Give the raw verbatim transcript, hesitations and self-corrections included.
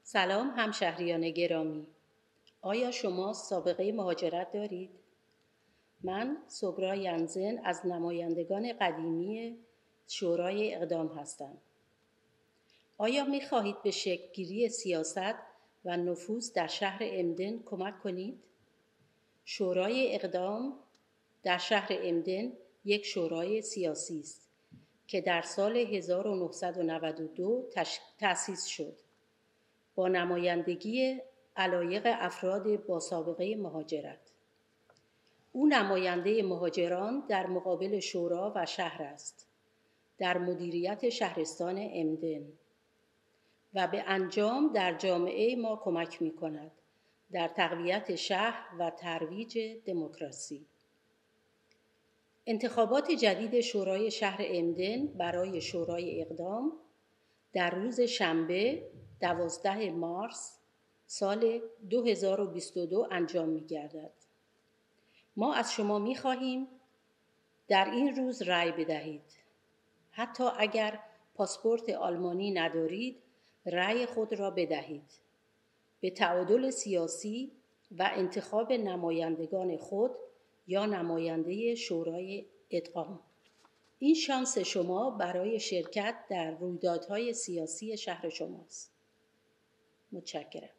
سلام همشهریان گرامی. آیا شما سابقه مهاجرت دارید؟ من سغرا ینزن از نمایندگان قدیمی شورای اقدام هستم. آیا می خواهید به شکل‌گیری سیاست و نفوذ در شهر امدن کمک کنید؟ شورای اقدام در شهر امدن یک شورای سیاسی است که در سال هزار و نهصد و نود و دو تأسیس شد با نمایندگی علایق افراد با سابقه مهاجرت. او نماینده مهاجران در مقابل شورا و شهر است در مدیریت شهرستان امدن و به انجام در جامعه ما کمک می کند در تقویت شهر و ترویج دموکراسی. انتخابات جدید شورای شهر امدن برای شورای اقدام در روز شنبه دوازده مارس سال دو هزار و بیست و دو انجام می گردد. ما از شما می خواهیم در این روز رأی بدهید. حتی اگر پاسپورت آلمانی ندارید، رأی خود را بدهید. به تعادل سیاسی و انتخاب نمایندگان خود یا نماینده شورای ادغام. این شانس شما برای شرکت در رویدادهای سیاسی شهر شماست. متشکرم.